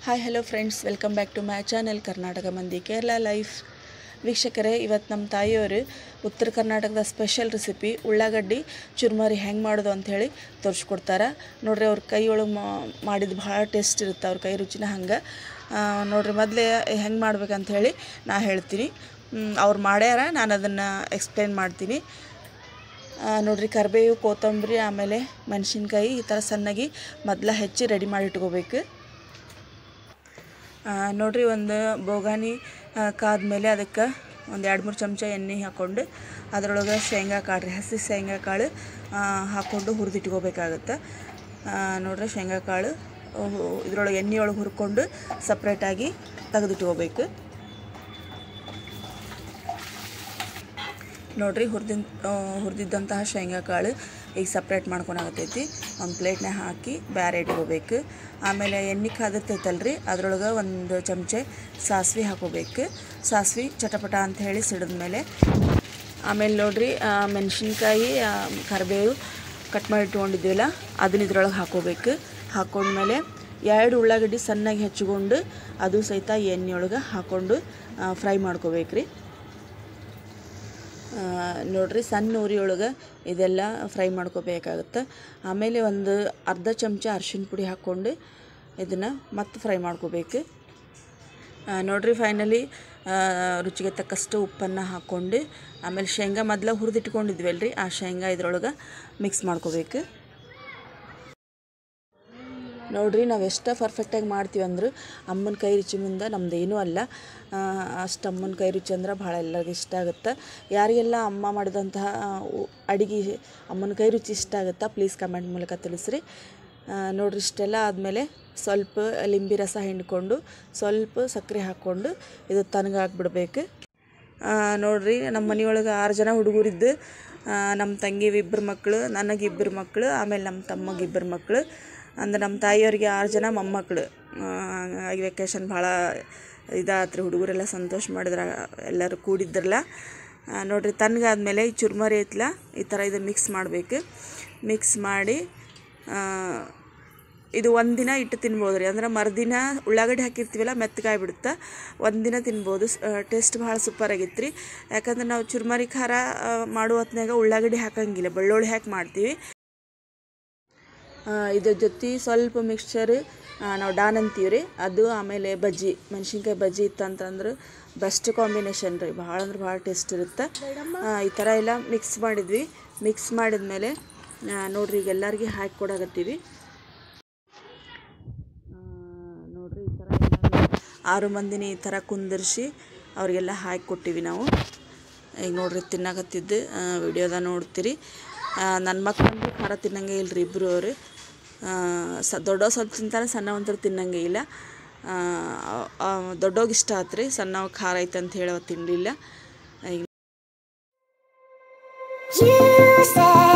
Hi hello friends, welcome back to my channel Karnataka ಮಂದಿ Kerala life. ವೀಕ್ಷಕರೇ, ಇವತ್ತು ನಮ್ಮ ತಾಯಿಯವರು ಉತ್ತರ ಕರ್ನಾಟಕದ ಸ್ಪೆಷಲ್ ರೆಸಿಪಿ ಉಳ್ಳಾಗಡ್ಡಿ ಚುರ್ಮರಿ ಹೆಂಗೆ ಮಾಡೋದು ಅಂಥೇಳಿ ತೋರಿಸ್ಕೊಡ್ತಾರೆ. ನೋಡ್ರಿ, ಅವ್ರ ಕೈ ಒಳಗೆ ಮಾಡಿದ್ದು ಭಾಳ ಟೇಸ್ಟ್ ಇರುತ್ತೆ. ಅವ್ರ ಕೈ ರುಚಿನ ಹಂಗೆ ನೋಡ್ರಿ. ಮೊದಲೇ ಹೆಂಗೆ ಮಾಡ್ಬೇಕಂಥೇಳಿ ನಾ ಹೇಳ್ತೀನಿ. ಅವ್ರು ಮಾಡ್ಯಾರ, ನಾನು ಅದನ್ನು ಎಕ್ಸ್ಪ್ಲೇನ್ ಮಾಡ್ತೀನಿ. ನೋಡ್ರಿ, ಕರಿಬೇವು, ಕೊತ್ತಂಬರಿ, ಆಮೇಲೆ ಮೆಣಸಿನ್ಕಾಯಿ ಈ ಥರ ಸಣ್ಣಗೆ ಮೊದಲ ಹೆಚ್ಚಿ ರೆಡಿ ಮಾಡಿ ಇಟ್ಕೋಬೇಕು. ನೋಡ್ರಿ, ಒಂದು ಬೋಗಾನಿ ಕಾದ್ಮೇಲೆ ಅದಕ್ಕೆ ಒಂದು 2-3 ಚಮಚ ಎಣ್ಣೆ ಹಾಕ್ಕೊಂಡು ಅದರೊಳಗೆ ಶೇಂಗಾ ಕಾಳು ರೀ, ಹಸಿ ಶೇಂಗಾ ಕಾಳು ಹಾಕ್ಕೊಂಡು ಹುರಿದಿಟ್ಕೋಬೇಕಾಗತ್ತೆ. ನೋಡ್ರಿ, ಶೇಂಗಾ ಕಾಳು ಇದರೊಳಗೆ ಎಣ್ಣೆಯೊಳಗೆ ಹುರ್ಕೊಂಡು ಸಪ್ರೇಟಾಗಿ ತೆಗೆದಿಟ್ಕೋಬೇಕು. ನೋಡ್ರಿ, ಹುರಿದಿದ್ದಂತಹ ಶೇಂಗಾ ಕಾಳು ಈಗ ಸಪ್ರೇಟ್ ಮಾಡ್ಕೊಳಕತ್ತೈತಿ. ಒಂದು ಪ್ಲೇಟ್ನಾಗ ಹಾಕಿ ಬೇರೆ ಇಟ್ಕೋಬೇಕು. ಆಮೇಲೆ ಎಣ್ಣೆ ಕಾದಿರ್ತೈತಲ್ರಿ, ಅದರೊಳಗೆ 1 ಚಮಚೆ ಸಾಸಿವೆ ಹಾಕೋಬೇಕು. ಸಾಸಿವೆ ಚಟಪಟ ಅಂತ ಹೇಳಿ ಸಿಡಿದ್ಮೇಲೆ ಆಮೇಲೆ ನೋಡ್ರಿ, ಮೆಣಸಿನ್ಕಾಯಿ, ಕರಿಬೇವು ಕಟ್ ಮಾಡಿ ಇಟ್ಕೊಂಡಿದ್ದೀವಲ್ಲ ಅದನ್ನ ಇದ್ರೊಳಗೆ ಹಾಕೋಬೇಕು. ಹಾಕ್ಕೊಂಡ್ಮೇಲೆ 2 ಉಳ್ಳಾಗಡ್ಡಿ ಸಣ್ಣಗೆ ಹೆಚ್ಚಿಕೊಂಡು ಅದು ಸಹಿತ ಎಣ್ಣೆಯೊಳಗೆ ಹಾಕ್ಕೊಂಡು ಫ್ರೈ ಮಾಡ್ಕೋಬೇಕ್ರಿ. ನೋಡ್ರಿ, ಸಣ್ಣ ಉರಿಯೊಳಗೆ ಇದೆಲ್ಲ ಫ್ರೈ ಮಾಡ್ಕೋಬೇಕಾಗುತ್ತೆ. ಆಮೇಲೆ ಒಂದು ಅರ್ಧ ಚಮಚ ಅರಿಶಿನ ಪುಡಿ ಹಾಕ್ಕೊಂಡು ಇದನ್ನು ಮತ್ತೆ ಫ್ರೈ ಮಾಡ್ಕೋಬೇಕು. ನೋಡ್ರಿ, ಫೈನಲಿ ರುಚಿಗೆ ತಕ್ಕಷ್ಟು ಉಪ್ಪನ್ನು ಹಾಕ್ಕೊಂಡು ಆಮೇಲೆ ಶೇಂಗಾ ಮೊದಲ ಹುರಿದಿಟ್ಕೊಂಡಿದ್ವಲ್ರಿ, ಆ ಶೇಂಗಾ ಇದ್ರೊಳಗೆ ಮಿಕ್ಸ್ ಮಾಡ್ಕೋಬೇಕು. ನೋಡ್ರಿ, ನಾವು ಎಷ್ಟು ಪರ್ಫೆಕ್ಟಾಗಿ ಮಾಡ್ತೀವಿ ಅಂದ್ರೆ ಅಮ್ಮನ ಕೈ ರುಚಿ ಮುಂದೆ ನಮ್ಮದೇನೂ ಅಲ್ಲ. ಅಷ್ಟು ಅಮ್ಮನ ಕೈ ರುಚಿ ಅಂದ್ರೆ ಭಾಳ ಎಲ್ಲರಿಗೂ ಇಷ್ಟ ಆಗುತ್ತೆ. ಯಾರಿಗೆಲ್ಲ ಅಮ್ಮ ಮಾಡಿದಂತಹ ಅಡುಗೆ ಅಮ್ಮನ ಕೈ ರುಚಿ ಇಷ್ಟ ಆಗುತ್ತಾ ಪ್ಲೀಸ್ ಕಮೆಂಟ್ ಮೂಲಕ ತಿಳಿಸ್ರಿ. ನೋಡ್ರಿ, ಇಷ್ಟೆಲ್ಲ ಆದಮೇಲೆ ಸ್ವಲ್ಪ ಲಿಂಬೆ ರಸ ಹಿಂಡ್ಕೊಂಡು ಸ್ವಲ್ಪ ಸಕ್ಕರೆ ಹಾಕ್ಕೊಂಡು ಇದು ತಣ್ಣಗಾಕ್ಬಿಡ್ಬೇಕು. ನೋಡ್ರಿ, ನಮ್ಮ ಮನೆಯೊಳಗೆ 6 ಜನ ಹುಡುಗರಿದ್ದು, ನಮ್ಮ ತಂಗಿಗೆ 2 ಮಕ್ಕಳು, ನನಗೆ 2 ಮಕ್ಕಳು, ಆಮೇಲೆ ನಮ್ಮ ತಮ್ಮಗೆ 2 ಮಕ್ಕಳು. ಅಂದ್ರೆ ನಮ್ಮ ತಾಯಿಯವ್ರಿಗೆ 6 ಜನ ಮೊಮ್ಮಕ್ಕಳು. ಹಾಗಾಗಿ ವೆಕೇಷನ್ ಭಾಳ ಇದಾತ್ರಿ, ಹುಡುಗರೆಲ್ಲ ಸಂತೋಷ ಮಾಡಿದ್ರೆ ಎಲ್ಲರೂ ಕೂಡಿದ್ರಲ್ಲ. ನೋಡ್ರಿ, ತಣ್ಣಗಾದ್ಮೇಲೆ ಈ ಚುರ್ಮರಿ ಐತಲ್ಲ, ಈ ಥರ ಇದು ಮಿಕ್ಸ್ ಮಾಡಬೇಕು. ಮಿಕ್ಸ್ ಮಾಡಿ ಇದು ಒಂದಿನ ಇಟ್ಟು ತಿನ್ಬೋದು ರೀ. ಅಂದ್ರೆ ಮರುದಿನ ಉಳ್ಳಾಗಡ್ಡಿ ಹಾಕಿರ್ತೀವಲ್ಲ ಮೆತ್ತಗಾಗ್ಬಿಡುತ್ತೆ, ಒಂದಿನ ತಿನ್ಬೋದು. ಟೇಸ್ಟ್ ಭಾಳ ಸೂಪರ್ ಆಗಿತ್ತು ರೀ. ಯಾಕಂದ್ರೆ ನಾವು ಚುರ್ಮರಿ ಖಾರ ಮಾಡೋ ಹೊತ್ನಾಗ ಉಳ್ಳಾಗಡ್ಡಿ ಹಾಕಂಗಿಲ್ಲ, ಬೆಳ್ಳುಳ್ಳಿ ಹಾಕಿ ಮಾಡ್ತೀವಿ. ಇದ್ರ ಜೊತೆ ಸ್ವಲ್ಪ ಮಿಕ್ಸ್ಚರ್ ನಾವು ಡಾನ್ ಅಂತೀವಿ ರೀ, ಅದು ಆಮೇಲೆ ಬಜ್ಜಿ, ಮೆಣಸಿನ್ಕಾಯಿ ಬಜ್ಜಿ ಇತ್ತಂತಂದ್ರೆ ಬೆಸ್ಟ್ ಕಾಂಬಿನೇಷನ್ ರೀ. ಭಾಳ ಅಂದ್ರೆ ಭಾಳ ಟೇಸ್ಟ್ ಇರುತ್ತೆ. ಈ ಥರ ಎಲ್ಲ ಮಿಕ್ಸ್ ಮಾಡಿದ್ವಿ. ಮಿಕ್ಸ್ ಮಾಡಿದ್ಮೇಲೆ ನೋಡ್ರಿ, ಈಗ ಎಲ್ಲರಿಗೆ ಹಾಕಿ ಕೊಡಾಕತ್ತೀವಿ. ನೋಡ್ರಿ, ಈ ಥರ ಎಲ್ಲ 6 ಮಂದಿನಿ ಈ ಥರ ಕುಂದರ್ಸಿ ಅವ್ರಿಗೆಲ್ಲ ಹಾಕಿ ಕೊಟ್ಟಿವಿ ನಾವು. ಈಗ ನೋಡ್ರಿ, ತಿನ್ನಾಕತ್ತಿದ್ದು ವಿಡಿಯೋದ ನೋಡ್ತೀರಿ. ನನ್ನ ಮಕ್ಕಳಂದ್ರೆ ಖಾರ ತಿನ್ನಂಗೆ ಇಲ್ಲರಿ, ಇಬ್ಬರು ಅವರು. ದೊಡ್ಡವ ಸ್ವಲ್ಪ ತಿಂತಾರೆ, ಸಣ್ಣವಂತರು ತಿನ್ನಂಗೆ ಇಲ್ಲ. ದೊಡ್ಡೋಗಿ ಇಷ್ಟ ಆತ್ರಿ, ಸಣ್ಣವ ಖಾರ ಐತೆ ಅಂತ ಹೇಳಿ ತಿನ್ನಲಿಲ್ಲ.